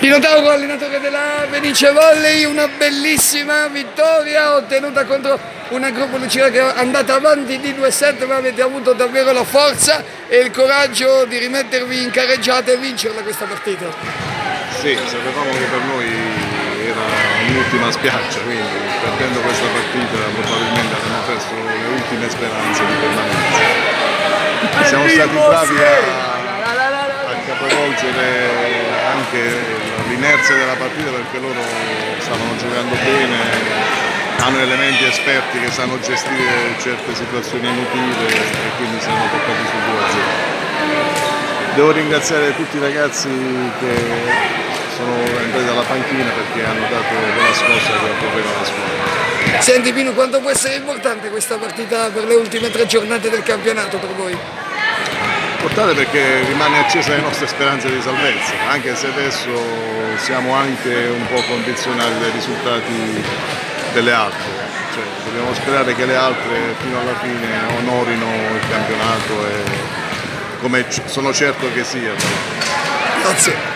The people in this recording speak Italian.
Pino Tauro, allenatore della Venice Volley, una bellissima vittoria ottenuta contro una gruppo Lucina che è andata avanti di 2-7, ma avete avuto davvero la forza e il coraggio di rimettervi in carreggiata e vincerla questa partita. Sì, sapevamo che per noi era un'ultima spiaggia, quindi perdendo questa partita probabilmente abbiamo perso le ultime speranze di permanenza. Siamo stati bravi a capovolgere anche l'inerzia della partita perché loro stavano giocando bene, hanno elementi esperti che sanno gestire certe situazioni emotive e quindi si hanno portati sul 2-0. Devo ringraziare tutti i ragazzi che sono entrati dalla panchina perché hanno dato quella scossa che occorreva alla squadra. Senti Pino, quanto può essere importante questa partita per le ultime 3 giornate del campionato per voi? Importante perché rimane accesa le nostre speranze di salvezza, anche se adesso siamo anche un po' condizionati dai risultati delle altre, cioè, dobbiamo sperare che le altre fino alla fine onorino il campionato e come sono certo che sia. Grazie.